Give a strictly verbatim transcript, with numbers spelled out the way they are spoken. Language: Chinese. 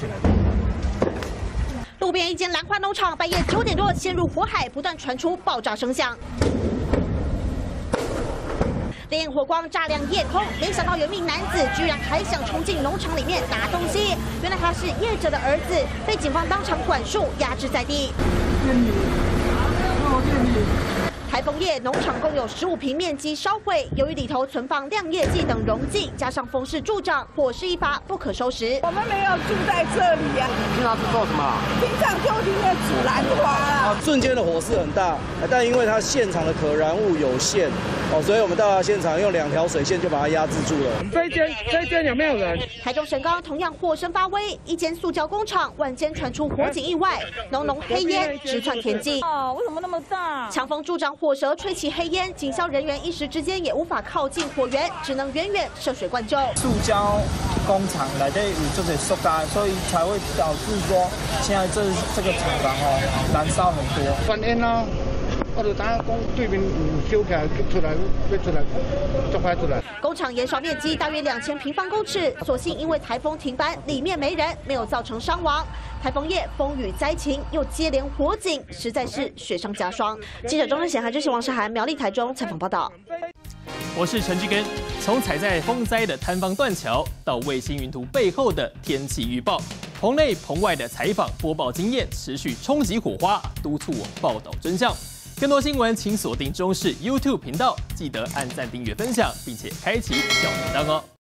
起来的。 路边一间兰花农场，半夜九点多陷入火海，不断传出爆炸声响。烈焰火光炸亮夜空，没想到有一名男子居然还想冲进农场里面拿东西。原来他是业者的儿子，被警方当场管束，压制在地。台风夜，农场共有十五坪面积烧毁，由于里头存放亮液剂等溶剂，加上风势助长，火势一发不可收拾。 我们没有住在这里呀、啊， 平常是做什么？ 平常就听在煮兰花啊。 瞬间的火势很大，但因为它现场的可燃物有限，哦，所以我们到达现场用两条水线就把它压制住了。 这一间这一间有没有人？ 台中神冈同样火声发威，一间塑胶工厂晚间传出火警意外，浓浓黑烟直窜天际。 哦，为什么那么大？ 强风助长火舌，吹起黑烟，警消人员一时之间也无法靠近火源，只能远远涉水灌救。 塑胶工厂内底有这个塑胶，所以才会导致说现在这这个厂房哦燃烧很多。 翻烟啊！我就等下讲对面有烧起来出来，要出来，就快出来。 工厂燃烧面积大约两千平方公尺，所幸因为台风停班，里面没人，没有造成伤亡。台风夜风雨灾情又接连火警，实在是雪上加霜。记者钟正贤、韩志信、王世涵，苗栗台中采访报道。 我是陈志根。从踩在风灾的坍方断桥，到卫星云图背后的天气预报，棚内棚外的采访播报经验持续冲击火花，督促我报道真相。更多新闻请锁定中视 YouTube 频道，记得按赞、订阅、分享，并且开启小铃铛哦。